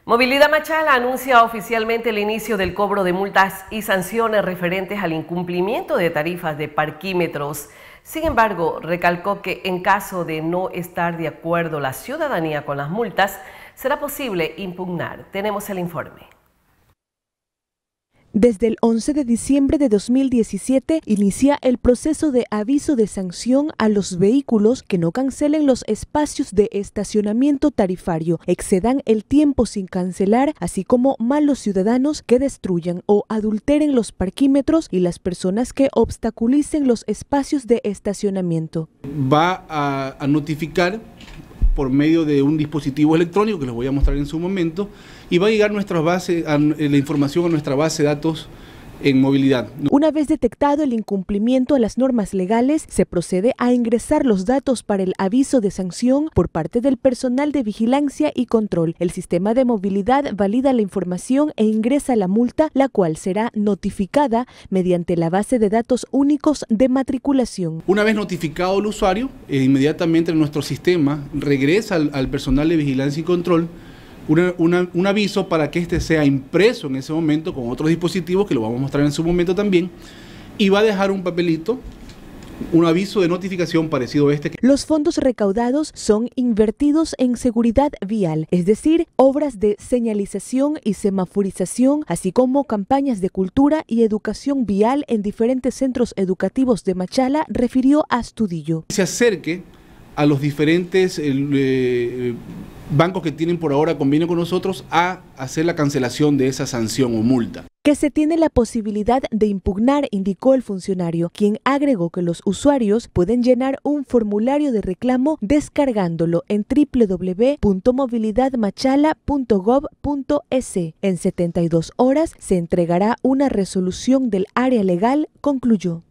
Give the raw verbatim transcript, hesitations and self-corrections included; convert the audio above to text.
Movilidad Machala anuncia oficialmente el inicio del cobro de multas y sanciones referentes al incumplimiento de tarifas de parquímetros. Sin embargo, recalcó que en caso de no estar de acuerdo la ciudadanía con las multas, será posible impugnar. Tenemos el informe. Desde el once de diciembre de dos mil diecisiete inicia el proceso de aviso de sanción a los vehículos que no cancelen los espacios de estacionamiento tarifario, excedan el tiempo sin cancelar, así como malos ciudadanos que destruyan o adulteren los parquímetros y las personas que obstaculicen los espacios de estacionamiento. Va a, a notificar por medio de un dispositivo electrónico que les voy a mostrar en su momento, y va a llegar nuestra base, a, la información a nuestra base de datos en movilidad. Una vez detectado el incumplimiento a las normas legales, se procede a ingresar los datos para el aviso de sanción por parte del personal de vigilancia y control. El sistema de movilidad valida la información e ingresa la multa, la cual será notificada mediante la base de datos únicos de matriculación. Una vez notificado el usuario, eh, inmediatamente nuestro sistema regresa al, al personal de vigilancia y control Una, una, un aviso para que este sea impreso en ese momento con otros dispositivos que lo vamos a mostrar en su momento también, y va a dejar un papelito, un aviso de notificación parecido a este. Los fondos recaudados son invertidos en seguridad vial, es decir, obras de señalización y semaforización, así como campañas de cultura y educación vial en diferentes centros educativos de Machala, refirió Astudillo. Se acerque a los diferentes eh, bancos que tienen por ahora convenio con nosotros a hacer la cancelación de esa sanción o multa. Que se tiene la posibilidad de impugnar, indicó el funcionario, quien agregó que los usuarios pueden llenar un formulario de reclamo descargándolo en doble u doble u doble u punto movilidad machala punto gov punto es. En setenta y dos horas se entregará una resolución del área legal, concluyó.